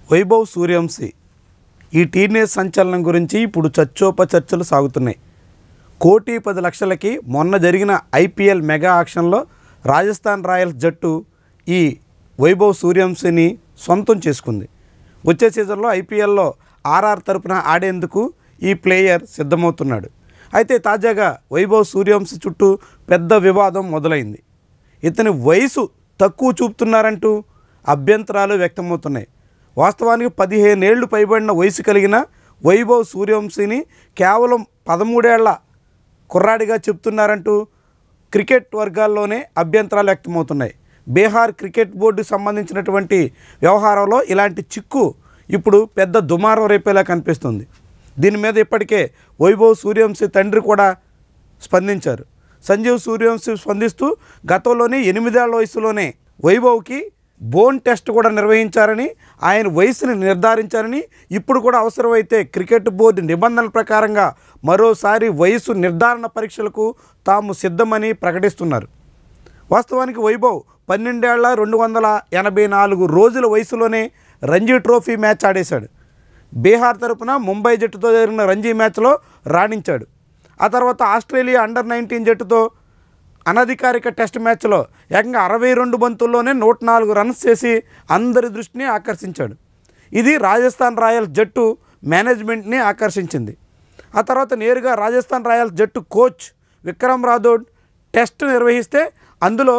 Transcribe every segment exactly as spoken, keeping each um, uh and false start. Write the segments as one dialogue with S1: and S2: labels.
S1: వైభవ్ సూర్యవంశీ ఈ టీనేజ్ సంచలనం గురించి ఇప్పుడు చర్చోపచర్చలు సాగుతున్నాయి. కోటి పది లక్షలకి మొన్న జరిగిన ఐపీఎల్ మెగా ఆక్షన్లో రాజస్థాన్ రాయల్స్ జట్టు ఈ వైభవ్ సూర్యవంశీని సొంతం చేసుకుంది. వచ్చే సీజన్లో ఐపీఎల్లో ఆర్ఆర్ తరపున ఆడేందుకు ఈ ప్లేయర్ సిద్ధమవుతున్నాడు. అయితే తాజాగా వైభవ్ సూర్యవంశీ చుట్టూ పెద్ద వివాదం మొదలైంది. ఇతని వయసు తక్కువ చూపుతున్నారంటూ అభ్యంతరాలు వ్యక్తమవుతున్నాయి. వాస్తవానికి పదిహేను ఏళ్లు పైబడిన వయసు కలిగిన వైభవ్ సూర్యవంశీని కేవలం పదమూడేళ్ల కుర్రాడిగా చెప్తున్నారంటూ క్రికెట్ వర్గాల్లోనే అభ్యంతరాలు వ్యక్తమవుతున్నాయి. బీహార్ క్రికెట్ బోర్డుకు సంబంధించినటువంటి వ్యవహారంలో ఇలాంటి చిక్కు ఇప్పుడు పెద్ద దుమారం రేపేలా కనిపిస్తుంది. దీని మీద ఇప్పటికే వైభవ్ సూర్యవంశీ తండ్రి కూడా స్పందించారు. సంజీవ్ సూర్యవంశీ స్పందిస్తూ గతంలోనే ఎనిమిదేళ్ల వయసులోనే వైభవ్కి బోన్ టెస్ట్ కూడా నిర్వహించారని, ఆయన వయసుని నిర్ధారించారని, ఇప్పుడు కూడా అవసరమైతే క్రికెట్ బోర్డు నిబంధనల ప్రకారంగా మరోసారి వయసు నిర్ధారణ పరీక్షలకు తాము సిద్ధమని ప్రకటిస్తున్నారు. వాస్తవానికి వైభవ్ పన్నెండేళ్ల రెండు వందల ఎనభై నాలుగు రోజుల వయసులోనే రంజీ ట్రోఫీ మ్యాచ్ ఆడేశాడు. బీహార్ తరపున ముంబై జట్టుతో జరిగిన రంజీ మ్యాచ్లో రాణించాడు. ఆ తర్వాత ఆస్ట్రేలియా అండర్ నైన్టీన్ జట్టుతో అనధికారిక టెస్ట్ మ్యాచ్లో ఏకంగా అరవై రెండు బంతుల్లోనే నూట నాలుగు రన్స్ చేసి అందరి దృష్టిని ఆకర్షించాడు. ఇది రాజస్థాన్ రాయల్స్ జట్టు మేనేజ్మెంట్ని ఆకర్షించింది. ఆ తర్వాత నేరుగా రాజస్థాన్ రాయల్స్ జట్టు కోచ్ విక్రమ్ రాథోడ్ టెస్ట్ నిర్వహిస్తే అందులో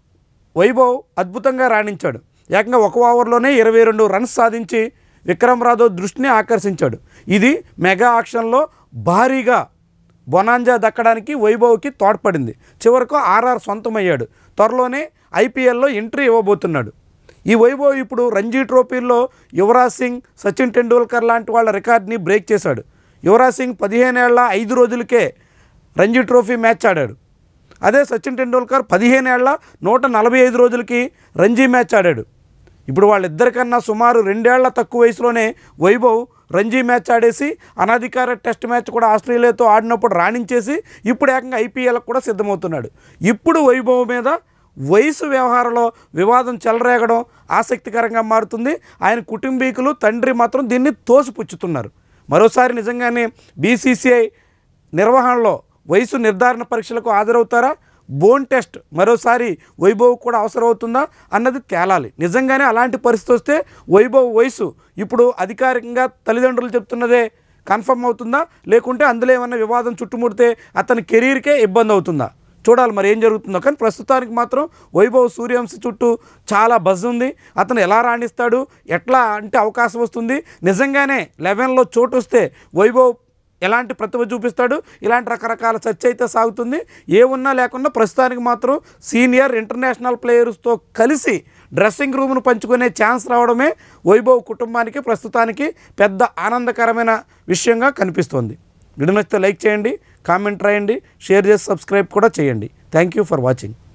S1: వైభవ్ అద్భుతంగా రాణించాడు. ఏకంగా ఒక ఓవర్లోనే ఇరవై రెండు రన్స్ సాధించి విక్రమ్ రాథోడ్ దృష్టిని ఆకర్షించాడు. ఇది మెగా ఆక్షన్లో భారీగా బొనాంజా దక్కడానికి వైభవ్కి తోడ్పడింది. చివరకు ఆర్ఆర్ సొంతమయ్యాడు. త్వరలోనే ఐపీఎల్లో ఎంట్రీ ఇవ్వబోతున్నాడు. ఈ వైభవ్ ఇప్పుడు రంజీ ట్రోఫీల్లో యువరాజ్ సింగ్, సచిన్ టెండూల్కర్ లాంటి వాళ్ళ రికార్డ్ని బ్రేక్ చేశాడు. యువరాజ్ సింగ్ పదిహేనేళ్ల ఐదు రోజులకే రంజీ ట్రోఫీ మ్యాచ్ ఆడాడు. అదే సచిన్ టెండూల్కర్ పదిహేనేళ్ల నూట నలభై ఐదు రోజులకి రంజీ మ్యాచ్ ఆడాడు. ఇప్పుడు వాళ్ళిద్దరికన్నా సుమారు రెండేళ్ల తక్కువ వయసులోనే వైభవ్ రంజీ మ్యాచ్ ఆడేసి అనధికార టెస్ట్ మ్యాచ్ కూడా ఆస్ట్రేలియాతో ఆడినప్పుడు రాణించేసి ఇప్పుడు ఏకంగా ఐపీఎల్కి కూడా సిద్ధమవుతున్నాడు. ఇప్పుడు వైభవ్ మీద వయసు వ్యవహారంలో వివాదం చెలరేగడం ఆసక్తికరంగా మారుతుంది. ఆయన కుటుంబీకులు, తండ్రి మాత్రం దీన్ని తోసిపుచ్చుతున్నారు. మరోసారి నిజంగానే బీసీసీఐ నిర్వహణలో వయసు నిర్ధారణ పరీక్షలకు హాజరవుతారా? బోన్ టెస్ట్ మరోసారి వైభవ్ కూడా అవసరమవుతుందా అన్నది తేలాలి. నిజంగానే అలాంటి పరిస్థితి వస్తే వైభవ్ వయసు ఇప్పుడు అధికారికంగా తల్లిదండ్రులు చెప్తున్నదే కన్ఫర్మ్ అవుతుందా, లేకుంటే అందులో ఏమన్నా వివాదం చుట్టుముడితే అతని కెరీర్కే ఇబ్బంది అవుతుందా? చూడాలి మరి ఏం జరుగుతుందో. కానీ ప్రస్తుతానికి మాత్రం వైభవ్ సూర్యవంశీ చుట్టూ చాలా బజ్ ఉంది. అతను ఎలా రాణిస్తాడు, ఎట్లా అంటే అవకాశం వస్తుంది, నిజంగానే లెవెన్లో చోటు వస్తే వైభవ్ ఎలాంటి ప్రతిభ చూపిస్తాడు, ఇలాంటి రకరకాల చర్చ అయితే సాగుతుంది. ఏమున్నా లేకుండా ప్రస్తుతానికి మాత్రం సీనియర్ ఇంటర్నేషనల్ ప్లేయర్స్తో కలిసి డ్రెస్సింగ్ రూమ్ను పంచుకునే ఛాన్స్ రావడమే వైభవ్ కుటుంబానికి ప్రస్తుతానికి పెద్ద ఆనందకరమైన విషయంగా కనిపిస్తోంది. వీడియో నచ్చితే లైక్ చేయండి, కామెంట్ రాయండి, షేర్ చేసి సబ్స్క్రైబ్ కూడా చేయండి. Thank you for watching.